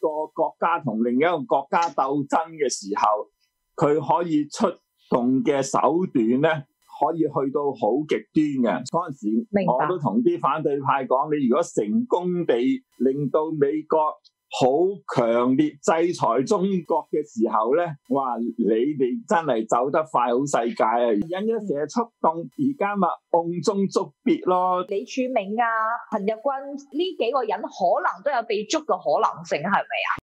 個國家同另一個國家鬥爭嘅時候，佢可以出動嘅手段咧，可以去到好極端嘅。嗰陣時我都同啲反對派講，你如果成功地令到美國好強烈制裁中國嘅時候咧，哇！你哋真係走得快好世界啊！引咗蛇出洞，而家咪甕中捉鱉咯。 李柱銘啊、陳日君呢幾個人可能都有被捉嘅可能性，係咪啊？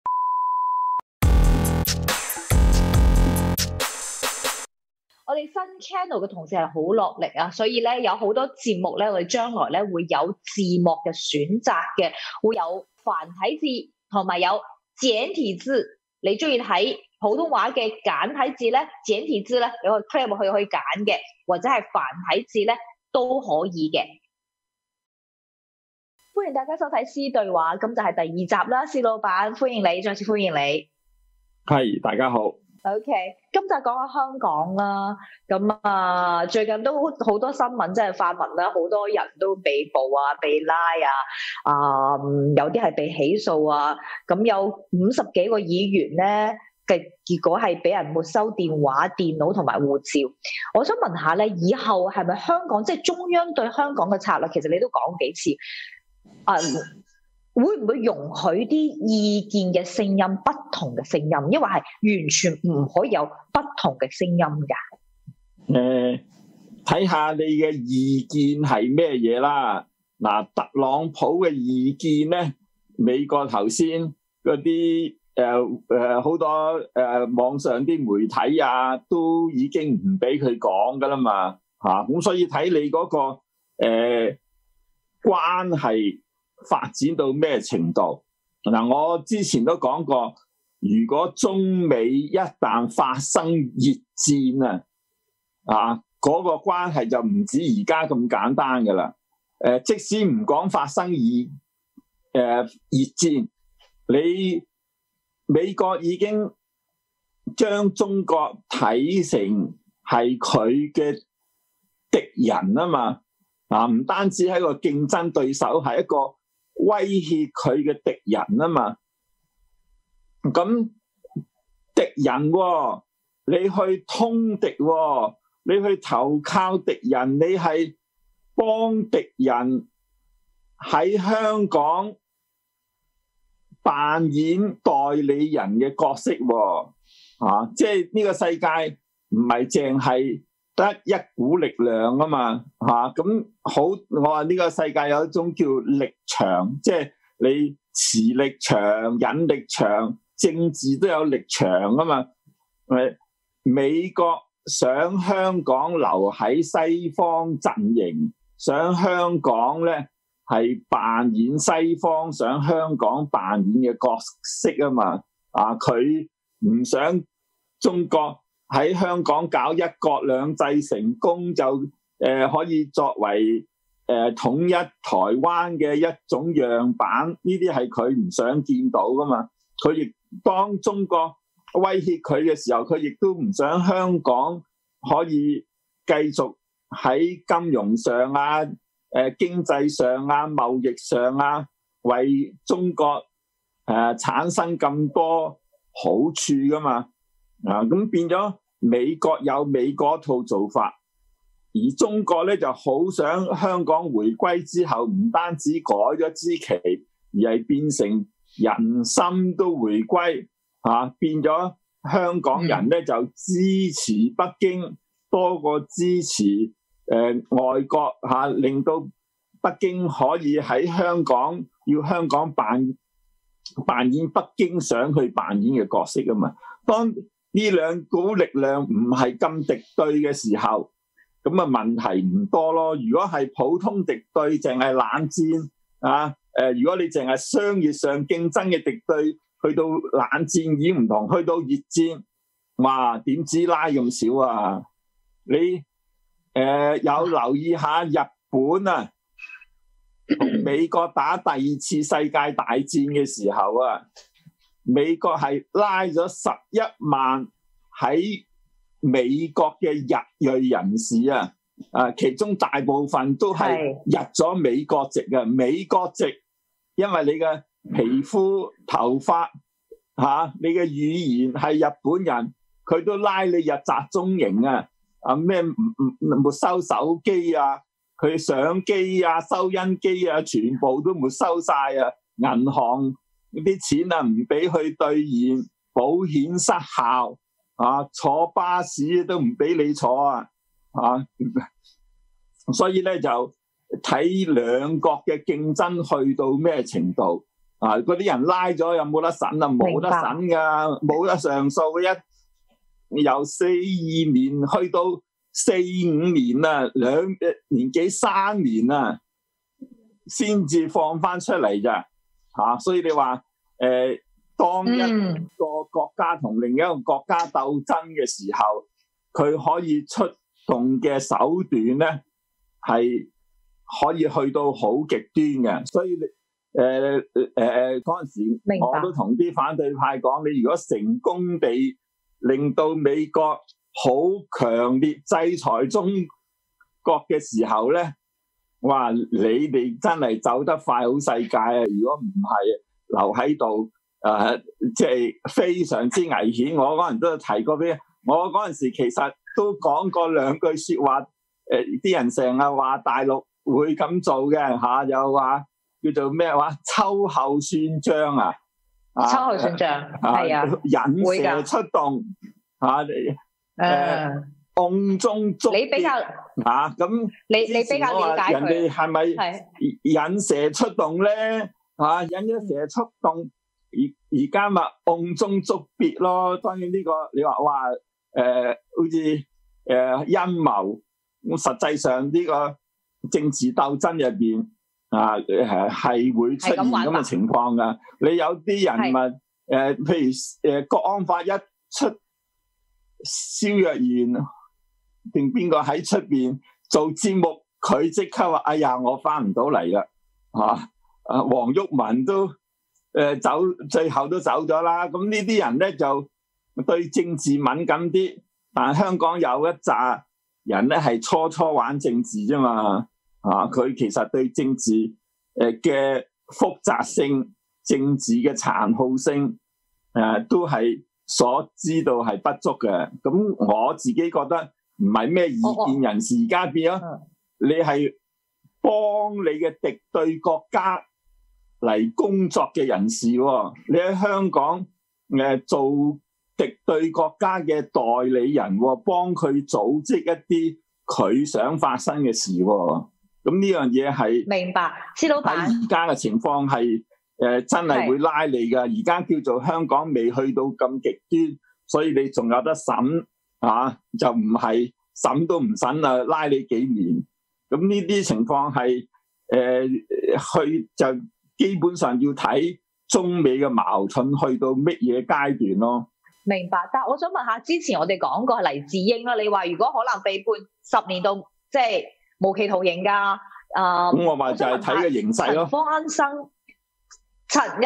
我哋新 channel 嘅同事係好落力啊，所以咧有好多節目咧，我哋將來咧會有字幕嘅選擇嘅，會有繁體字。同埋有簡體字，你中意睇普通話嘅簡體字咧，簡體字咧，你可以 click 入去可以揀嘅，或者係繁體字咧都可以嘅。歡迎大家收睇師對話，咁就係第2集啦。師老闆，歡迎你，再次歡迎你。 係，大家好。 OK， 今集講下香港啦，咁啊最近都好多新聞，即係泛民啦，好多人都被捕啊、被拉啊，有啲係被起訴啊，咁有50幾個議員咧嘅結果係俾人沒收電話、電腦同埋護照。我想問下咧，以後係咪香港即係中央對香港嘅策略，其實你都講幾次會唔會容許啲意見嘅聲音、不同嘅聲音，抑或係完全唔可以有不同嘅聲音㗎？ 睇下你嘅意見係咩嘢啦。嗱，特朗普嘅意見咧，美國頭先嗰啲好多網上啲媒體啊，都已經唔俾佢講噶啦嘛嚇。咁所以睇你嗰個關係發展到咩程度？嗱，我之前都講過，如果中美一旦發生熱戰嗰個關係就唔止而家咁簡單噶啦。即使唔講發生熱戰，你美國已經將中國睇成係佢嘅敵人啊嘛。唔單止係一個競爭對手，係一個威脅佢嘅敵人啊嘛。咁敵人你去通敵，你去投靠敵人，你係幫敵人喺香港扮演代理人嘅角色即係呢個世界唔係淨係得一股力量啊嘛咁好，我話呢個世界有一種叫力場，即係你磁力場、引力場，政治都有力場啊嘛。美國想香港留喺西方陣營，想香港咧係扮演西方想香港扮演嘅角色啊嘛。佢唔想中國喺香港搞一國兩制成功，就可以作為統一台灣嘅一種樣板，呢啲係佢唔想見到噶嘛。佢亦當中國威脅佢嘅時候，佢亦都唔想香港可以繼續喺金融上啊、經濟上啊、貿易上啊，為中國產生咁多好處噶嘛。咁變咗美國有美國套做法，而中國咧就好想香港回歸之後唔單止改咗支旗，而係變成人心都回歸變咗香港人咧就支持北京多過支持外國令到北京可以喺香港要香港扮演北京想去扮演嘅角色啊嘛。當呢兩股力量唔係咁敵對嘅時候，咁問題唔多咯。如果係普通敵對，淨係冷戰如果你淨係商業上競爭嘅敵對，去到冷戰已經唔同，去到熱戰，哇，點知拉咁少啊？你有留意下日本同美國打第2次世界大戰嘅時候美國係拉咗11萬喺美國嘅日裔人士其中大部分都係入咗美國籍嘅。美國籍，因為你嘅皮膚、頭髮你嘅語言係日本人，佢都拉你入集中營啊！咩沒收手機啊，佢相機啊、收音機啊，全部都沒收晒啊！銀行啲錢啊唔俾去兌現，保險失效坐巴士都唔俾你坐所以咧就睇兩國嘅競爭去到咩程度嗰啲人拉咗有冇得審啊？冇得審噶，冇得上訴嘅。由42年去到45年啊，2年幾3年啊，先至放翻出嚟咋所以你話當一個國家同另一個國家鬥爭嘅時候，佢可以出動嘅手段咧係可以去到好極端嘅，所以嗰陣時我都同啲反對派講，你如果成功地令到美國好強烈制裁中國嘅時候咧，哇！你哋真係走得快好世界啊！如果唔係留喺度，即係非常之危險。我嗰陣都提過俾我嗰陣時，其實都講過兩句説話。啲人成日話大陸會咁做嘅又話叫做咩話秋後算賬秋後算賬係啊， 引蛇出洞甕中捉你比較咁你比較了解佢人哋係咪引蛇出洞咧引咗蛇出洞，而家咪甕中捉鱉咯。當然呢個你話哇好似陰謀，實際上呢個政治鬥爭入邊係會出現咁嘅情況噶。你有啲人咪譬如國安法一出，蕭若元定邊個喺出邊做節目，佢即刻話：哎呀，我翻唔到嚟啦！黃毓民都走，最後都走咗啦。咁呢啲人咧就對政治敏感啲，但係香港有一紮人咧係初玩政治啫嘛。佢其實對政治嘅複雜性、政治嘅殘酷性都係所知道係不足嘅。咁我自己覺得唔係咩意見人士，而家變咗你係幫你嘅敵對國家嚟工作嘅人士喎。你喺香港做敵對國家嘅代理人喎，幫佢組織一啲佢想發生嘅事喎。咁呢樣嘢係明白，施老闆喺而家嘅情況係真係會拉你㗎。而家叫做香港未去到咁極端，所以你仲有得審就唔係審都唔審啊，拉你幾年。咁呢啲情況係去就基本上要睇中美嘅矛盾去到乜嘢階段咯。 明白，但係我想問下，之前我哋講過黎智英啦，你話如果可能被判10年到即係無期徒刑㗎， 咁我話就係睇個形勢咯。 陳方安生、陳日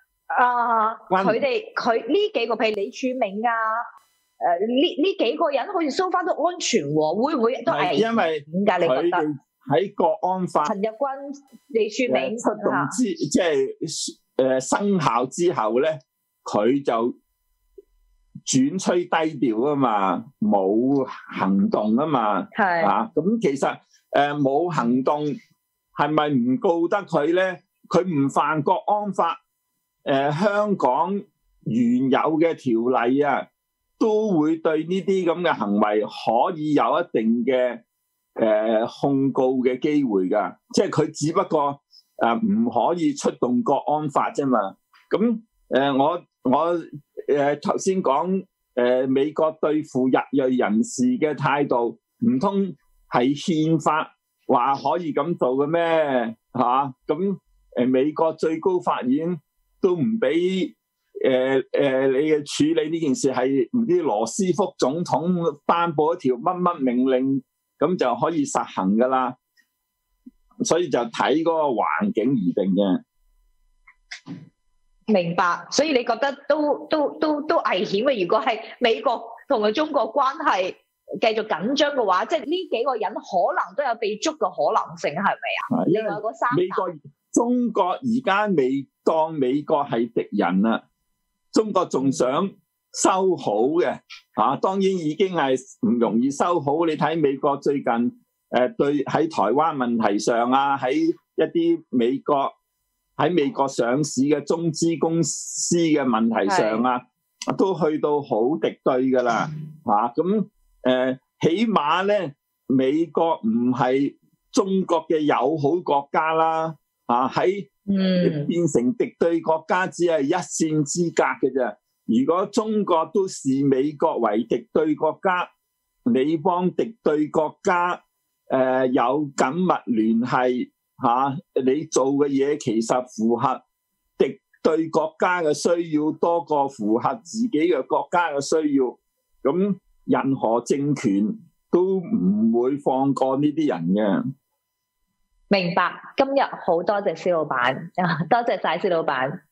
佢呢幾個譬如李柱銘呢幾個人好似收翻都安全喎，會唔會都係？因為點解你覺得喺國安法陳日君、李柱銘出動即係生效之後咧，佢就轉趨低調啊嘛，冇行動啊嘛，咁其實冇行動係咪唔告得佢咧？佢唔犯國安法，香港原有嘅條例都會對呢啲咁嘅行為可以有一定嘅控告嘅機會㗎，即係佢只不過唔可以出動國安法啫嘛。咁我頭先講美國對付日裔人士嘅態度，唔通係憲法話可以咁做嘅咩？咁美國最高法院都唔俾你嘅處理呢件事，係唔知羅斯福總統頒布一條乜乜命令，咁就可以實行噶啦。所以就睇嗰個環境而定嘅。 明白，所以你覺得都危險嘅。如果係美國同埋中國關係繼續緊張嘅話，即係呢幾個人可能都有被捉嘅可能性，係咪啊？另外嗰三大中國而家未當美國係敵人啦， 中國仲想修好嘅，當然已經係唔容易修好。你睇美國最近對喺台灣問題上啊，喺一啲美國上市嘅中資公司嘅問題上啊，都去到好敵對噶啦，咁起碼咧，美國唔係中國嘅友好國家啦，喺變成敵對國家只係一線之隔嘅啫。如果中國都視美國為敵對國家，你幫敵對國家有緊密聯繫，你做嘅嘢其實符合敵對國家嘅需要多過符合自己嘅國家嘅需要，咁任何政權都唔會放過呢啲人嘅。 明白，今日好多謝施老闆，多謝晒施老闆。